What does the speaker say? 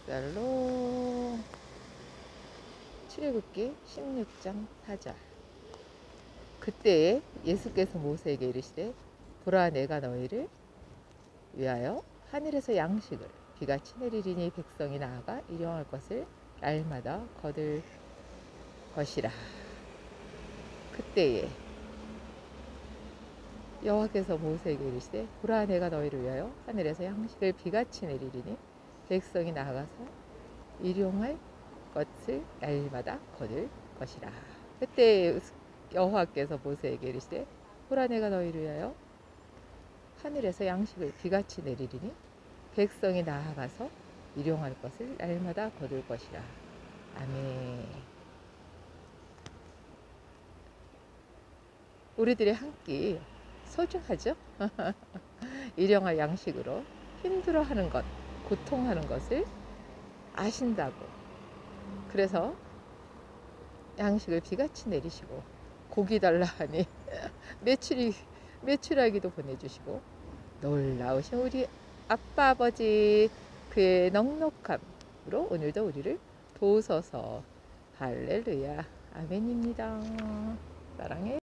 묵살로 출애굽기 16장 4절. 그때에 예수께서 모세에게 이르시되 보라 내가 너희를 위하여 하늘에서 양식을 비같이 내리리니 백성이 나아가 일용할 것을 날마다 거둘 것이라. 그때에 여호와께서 모세에게 이르시되 보라 내가 너희를 위하여 하늘에서 양식을 비같이 내리리니 백성이 나아가서 일용할 것을 날마다 거둘 것이라. 그때 여호와께서 모세에게 이르시되 보라 내가 너희를 위하여 하늘에서 양식을 비같이 내리리니 백성이 나아가서 일용할 것을 날마다 거둘 것이라. 아멘. 우리들의 한 끼 소중하죠? 일용할 양식으로 힘들어하는 것, 고통하는 것을 아신다고. 그래서 양식을 비같이 내리시고 고기 달라 하니 메추라기도 보내주시고 놀라우신 우리 아빠 아버지 그의 넉넉함으로 오늘도 우리를 도우소서. 할렐루야. 아멘입니다. 사랑해.